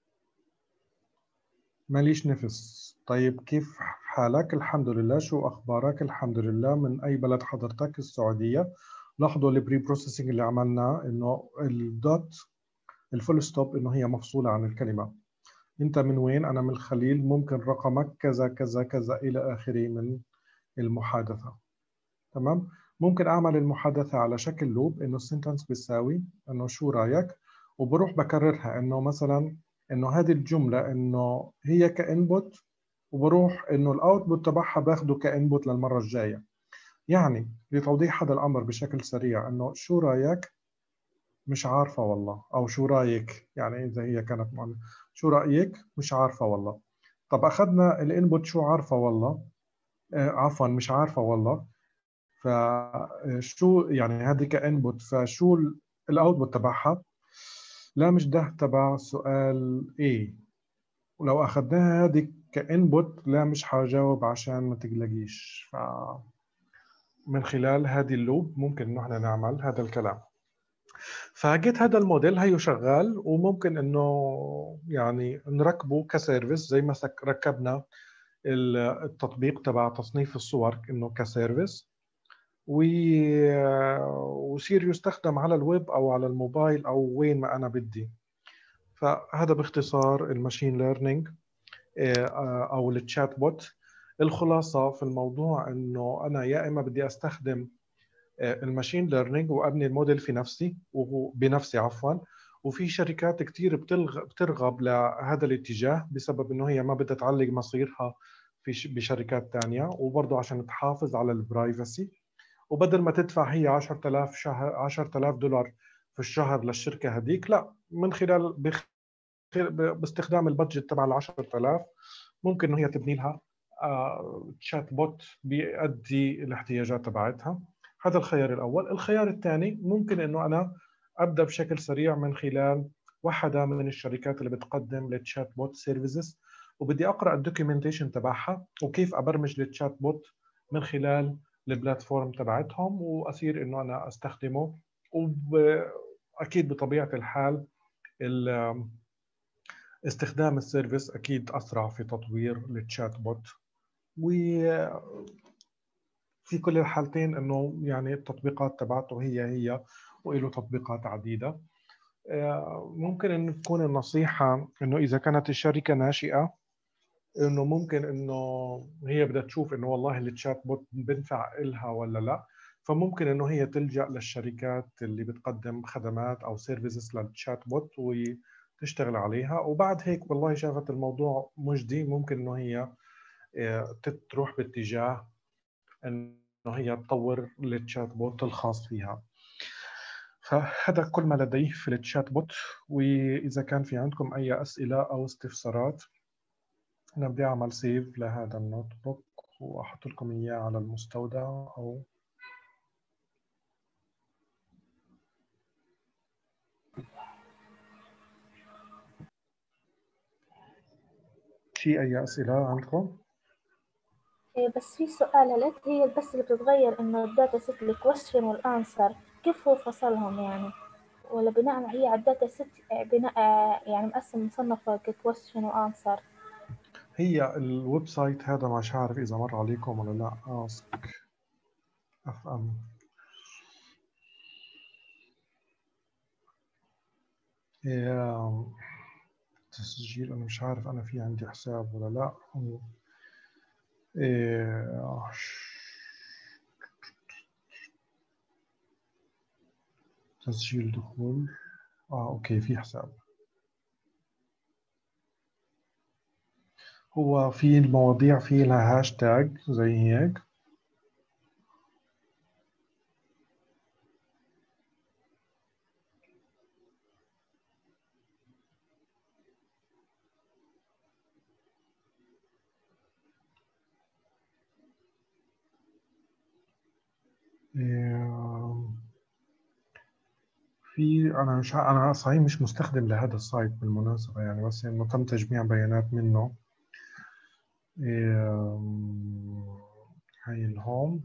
ماليش نفس. طيب كيف حالك؟ الحمد لله. شو اخبارك؟ الحمد لله. من اي بلد حضرتك؟ السعوديه. لاحظوا البري بروسيسنج اللي عملناه، انه الدوت الفول ستوب انه هي مفصوله عن الكلمه. انت من وين؟ انا من الخليل. ممكن رقمك كذا كذا كذا الى اخره من المحادثه. تمام. ممكن اعمل المحادثه على شكل لوب، انه السنتنس بيساوي انه شو رايك، وبروح بكررها انه مثلا انه هذه الجمله انه هي كانبوت، وبروح انه الاوتبوت تبعها باخده كانبوت للمره الجايه. يعني لتوضيح هذا الامر بشكل سريع، انه شو رايك؟ مش عارفه والله. او شو رايك يعني اذا هي كانت شو رايك؟ مش عارفه والله. طب اخذنا الانبوت شو عارفه والله، عفوا مش عارفه والله. فشو يعني هذه كانبوت، فشو الاوتبوت تبعها؟ لا مش ده تبع سؤال A. ولو اخذناها هذه كانبوت، لا مش حجاوب عشان ما تقلقيش. من خلال هذه اللوب ممكن انه احنا نعمل هذا الكلام. فجيت هذا الموديل هيو شغال، وممكن انه يعني نركبه كسيرفيس زي ما ركبنا التطبيق تبع تصنيف الصور انه كسيرفيس، ويصير يستخدم على الويب او على الموبايل او وين ما انا بدي. فهذا باختصار الماشين ليرنينج او التشات بوت. الخلاصه في الموضوع انه انا يا اما بدي استخدم الماشين ليرنينج وابني الموديل في نفسي بنفسي عفوا. وفي شركات كتير بترغب لهذا الاتجاه بسبب انه هي ما بدها تعلق مصيرها بشركات تانية، وبرضه عشان تحافظ على البرايفسي. وبدل ما تدفع هي 10000 شهر $10,000 في الشهر للشركة هذيك، لا، من خلال باستخدام البادجت تبع ال 10000 ممكن انه هي تبني لها تشات بوت بيؤدي الاحتياجات تبعتها. هذا الخيار الاول. الخيار الثاني ممكن انه انا ابدا بشكل سريع من خلال واحدة من الشركات اللي بتقدم للتشات بوت سيرفيسز، وبدي اقرا الدوكيومنتيشن تبعها وكيف ابرمج التشات بوت من خلال البلاتفورم تبعتهم، واصير انه انا استخدمه. واكيد بطبيعه الحال استخدام السيرفيس اكيد اسرع في تطوير التشات بوت. وفي كل الحالتين انه يعني التطبيقات تبعته هي وله تطبيقات عديدة. ممكن أن تكون النصيحة أنه إذا كانت الشركة ناشئة، أنه ممكن أنه هي بدها تشوف أنه والله التشات بوت بنفع إلها ولا لا، فممكن أنه هي تلجأ للشركات اللي بتقدم خدمات أو سيرفيسز للتشات بوت وتشتغل عليها. وبعد هيك والله شافت الموضوع مجدي، ممكن أنه هي تروح باتجاه أنه هي تطور التشات بوت الخاص فيها. فهذا كل ما لدي في التشات بوت. وإذا كان في عندكم أي أسئلة أو استفسارات، أنا بدي أعمل سيف لهذا النوت بوك وأحط لكم إياه على المستودع أو أي أسئلة عندكم؟ بس في سؤال، هل هي بس اللي بتتغير إنه الداتا ست الكويستشن والأنسر كيف هو فصلهم يعني؟ ولا بناء هي على الداتا ست بناء يعني مقسم مصنفة كويستشن وأنسر؟ هي الويب سايت هذا مش عارف إذا مر عليكم ولا لا، ask FM. تسجيل، أنا مش عارف أنا في عندي حساب ولا لا. تسجيل دخول. أوكي، في حساب. هو في المواضيع في لها هاشتاج زي هيك. في أنا صحيح مش مستخدم لهذا السايت بالمناسبة يعني، بس إنه تم تجميع بيانات منه. هاي الهوم.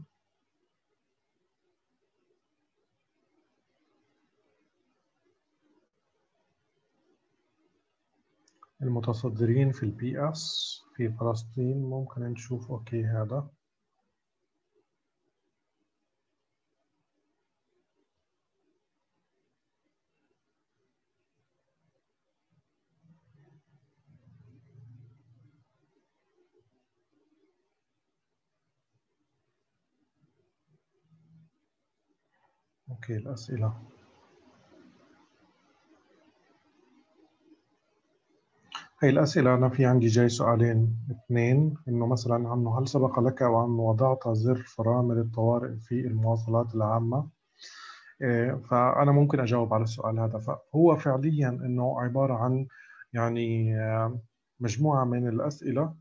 المتصدرين في البي اس في فلسطين، ممكن نشوف. أوكي هذا أوكي. الأسئلة، هي الأسئلة أنا في عندي جاي سؤالين اثنين، إنه مثلا عنه هل سبق لك وأن وضعت زر فرامل الطوارئ في المواصلات العامة؟ فأنا ممكن أجاوب على السؤال هذا. فهو فعليا إنه عبارة عن يعني مجموعة من الأسئلة،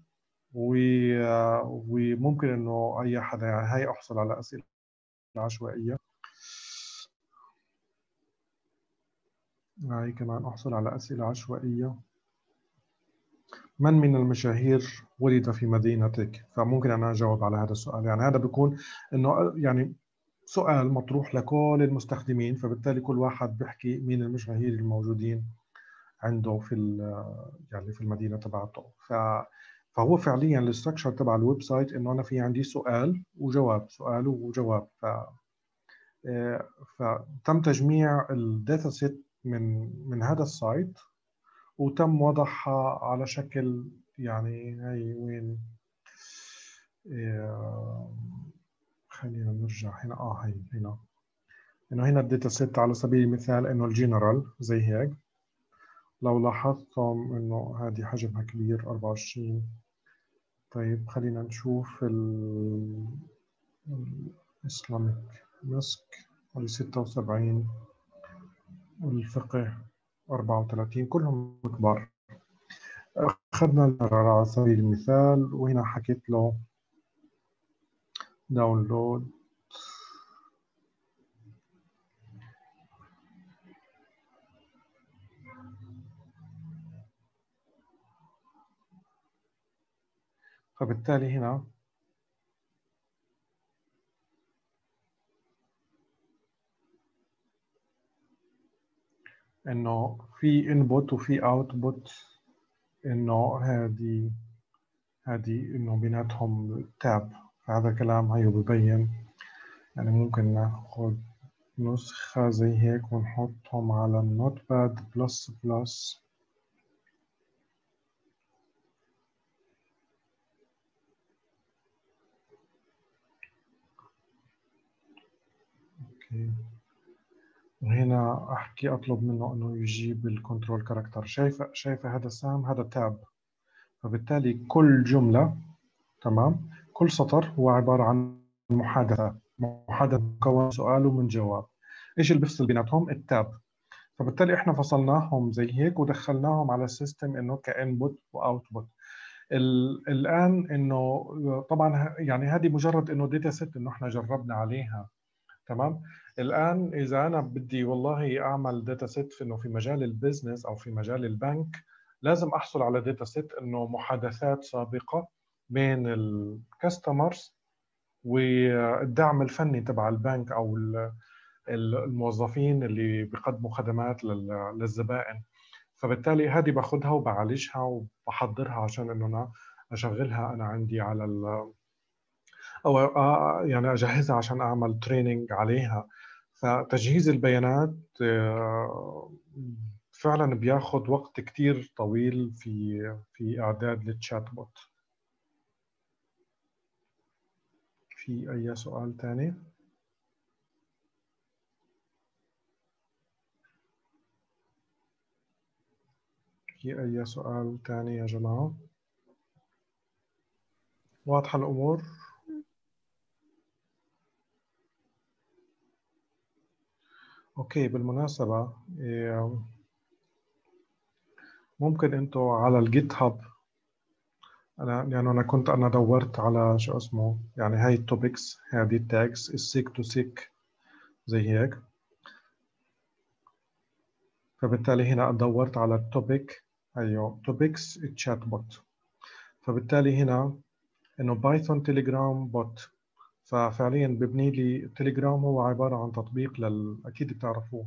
وممكن إنه أي حدا يعني هاي أحصل على أسئلة عشوائية. هاي كمان أحصل على أسئلة عشوائية. من المشاهير ولد في مدينتك؟ فممكن أنا أجاوب على هذا السؤال. يعني هذا بيكون إنه يعني سؤال مطروح لكل المستخدمين، فبالتالي كل واحد بيحكي مين المشاهير الموجودين عنده في يعني في المدينة تبعته. فهو فعليا الاستراكشر تبع الويب سايت إنه أنا في عندي سؤال وجواب، سؤال وجواب. فتم تجميع الداتا سيت من هذا السايت، وتم وضعها على شكل يعني هاي وين. خلينا نرجع هنا. هاي هنا، انه هنا الداتا سيت على سبيل المثال انه الجنرال زي هيك. لو لاحظتم انه هذه حجمها كبير 24. طيب خلينا نشوف الإسلاميك مسك وال 76 والفقه 34 كلهم كبار. أخذنا القرار على سبيل المثال، وهنا حكيت له داونلود. فبالتالي هنا إنه في input وفي output، إنه هذه إنه بيناتهم تاب. فهذا كلام هيو ببين. يعني ممكن ناخذ نسخة زي هيك ونحطهم على النوت باد بلس بلس. اوكي، وهنا احكي اطلب منه انه يجيب الكنترول كاركتر. شايفه هذا السهم، هذا تاب. فبالتالي كل جملة، تمام، كل سطر هو عبارة عن محادثة مكون سؤال ومن جواب. ايش اللي بيفصل بيناتهم؟ التاب. فبالتالي احنا فصلناهم زي هيك ودخلناهم على السيستم انه كانبوت واوتبوت. الان انه طبعا يعني هذه مجرد انه داتا سيت انه احنا جربنا عليها، تمام. الان اذا انا بدي والله اعمل داتا سيت في انه في مجال البزنس او في مجال البنك، لازم احصل على داتا سيت انه محادثات سابقه بين الكاستمرز والدعم الفني تبع البنك او الموظفين اللي بيقدموا خدمات للزبائن. فبالتالي هذه باخذها وبعالجها وبحضرها عشان انه انا اشغلها انا عندي على او يعني اجهزها عشان اعمل تريننج عليها. فتجهيز البيانات فعلا بياخذ وقت كتير طويل في اعداد التشات بوت. في اي سؤال ثاني؟ في اي سؤال ثاني يا جماعه؟ واضحه الامور؟ اوكي، بالمناسبه ممكن انتوا على الجيت هاب، انا كنت دورت على شو اسمه، يعني هاي التوبكس، هذه التاجز السيك تو سيك زي هيك. فبالتالي هنا دورت على التوبيك، ايوه توبكس تشات بوت. فبالتالي هنا انه بايثون تيليجرام بوت. ففعليا ببني لي تيليجرام، هو عباره عن تطبيق اكيد بتعرفوه،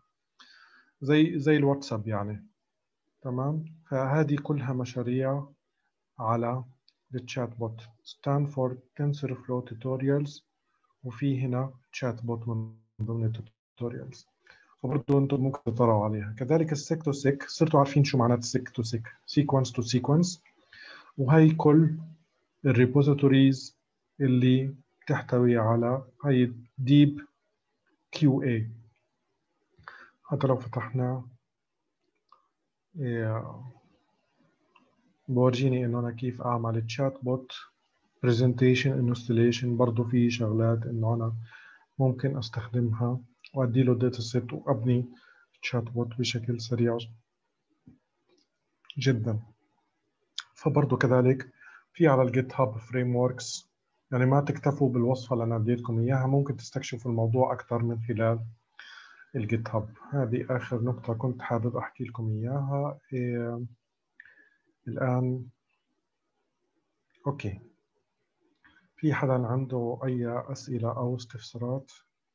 زي الواتساب يعني، تمام. فهذه كلها مشاريع على التشات بوت، ستانفورد تنسر فلو توتوريالز، وفي هنا تشات بوت من ضمن التوتوريالز. فبرضه انتم ممكن تطلعوا عليها. كذلك السيك تو سيك، صرتوا عارفين شو معنات السيك تو سيك، سيكونس تو سيكونس. وهي كل الريبوزيتوريز اللي تحتوي على هي ديب كيو اي. حتى لو فتحنا بورجيني انه انا كيف اعمل تشات بوت برزنتيشن انستليشن. برضه في شغلات انه انا ممكن استخدمها وادي له داتا سيت وابني تشات بوت بشكل سريع جدا. فبرضه كذلك في على الجيت هاب فريم وركس. يعني ما تكتفوا بالوصفة اللي أنا اديتكم إياها، ممكن تستكشفوا الموضوع أكثر من خلال الجيت هاب. هذه آخر نقطة كنت حابب أحكي لكم إياها. الآن أوكي، في حدا عنده أي أسئلة أو استفسارات؟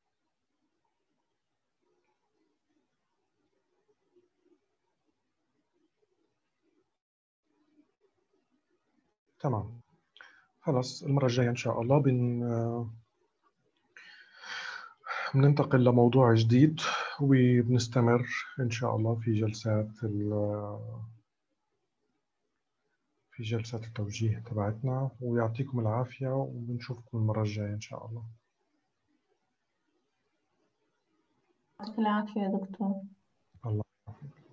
تمام، خلص المرة الجاية إن شاء الله بننتقل لموضوع جديد، وبنستمر إن شاء الله في جلسات التوجيه تبعتنا. ويعطيكم العافية، وبنشوفكم المرة الجاية إن شاء الله. يعطيك العافية يا دكتور. الله يعافيك.